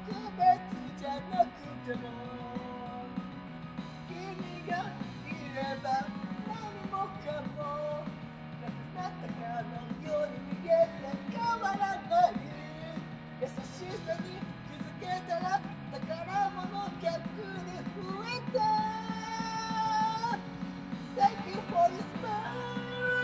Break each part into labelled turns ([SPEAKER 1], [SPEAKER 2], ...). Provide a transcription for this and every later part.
[SPEAKER 1] 別じゃなくても君がいれば何もかもなくなったかのように見えて変わらない優しさに気づけたら宝物逆に増えた Thank you for your smile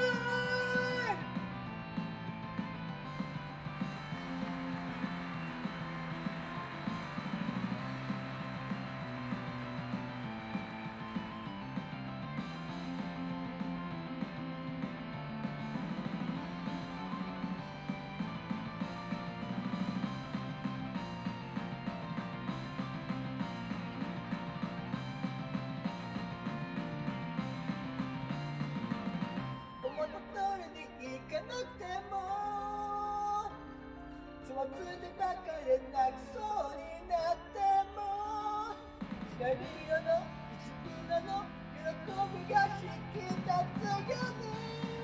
[SPEAKER 1] 思った通りにいかなくてもつまずいてばかり泣きそうになっても光色の一分の喜びが引き立つように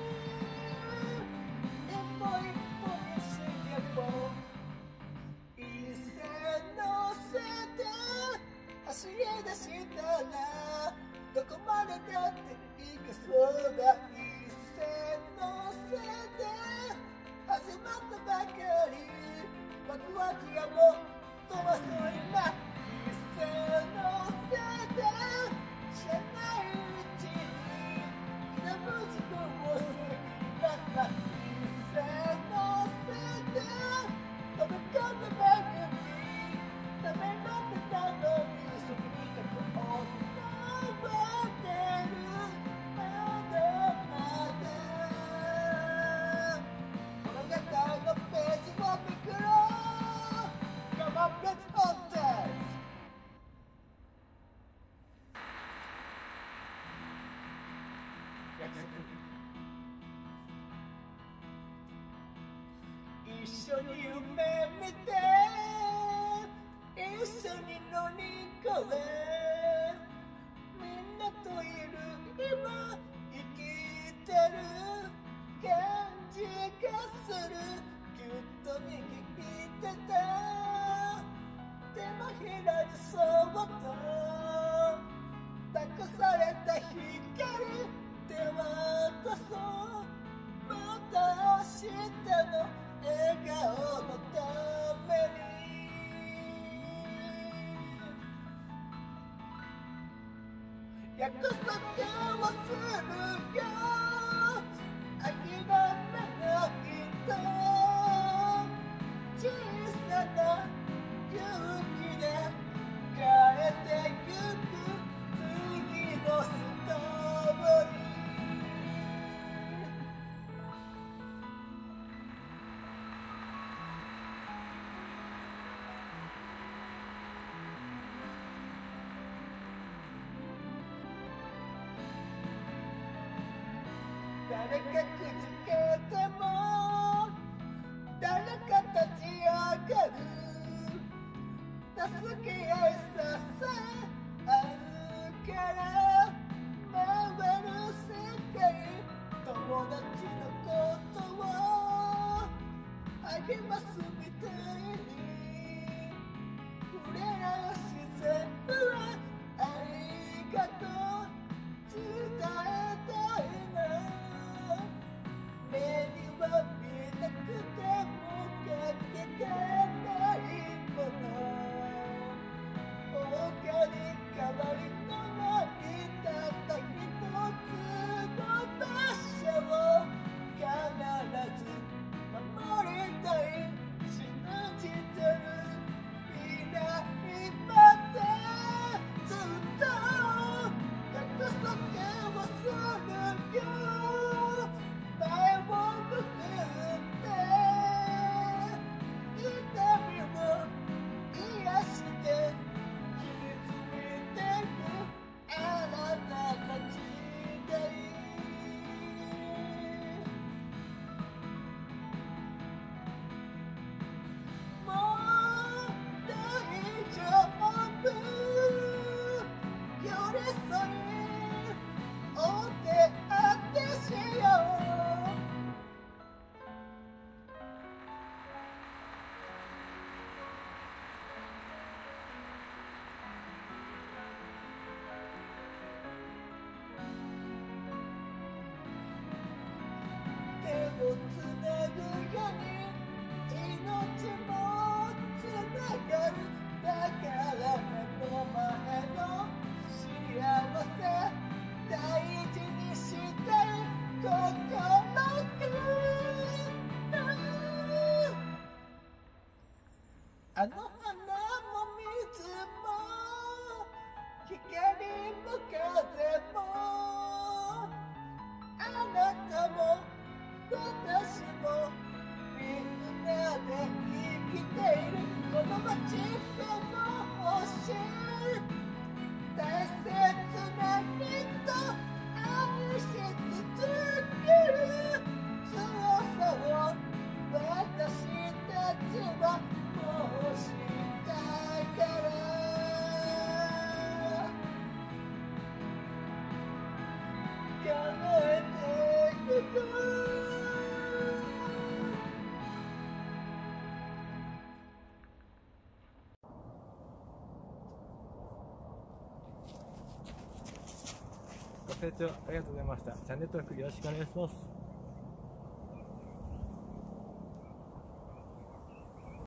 [SPEAKER 1] 一歩一歩にしても一線乗せて走り出したらどこまでだって行けそうだ一線乗せて始まったばかりワクワクがもっと遅いな一線乗せて知らないうちに稲む自分を好きになった一線乗せて飛び込んだばかりダメになってたのにそこにいたこと覚えてるまだまだ物語のページをめくろう Come on, let's on that! 約束一緒に夢見て一緒に乗り越えみんなといる今生きてる感じがするぎゅっと握ってた手のひらにそっと託された光手渡そうまた明日の笑顔のために約束をするよ諦めないと小さな勇気で変えてゆく次のストーリー誰かくじけても誰か立ち上がる助け合いさせ合うから回る世界友達のことを励ますみたいに触れ合う自然はありがとう伝えたいな目には見えなくてもかけてないもの他に代わりのないあの花も水も光も風もあなたも私もみんなで生きているこの街でも星大切な人愛し続ける強さを私たちはもうしたから叶えてゆこう
[SPEAKER 2] ご清聴ありがとうございました。チャンネル登録よろしくお願いします。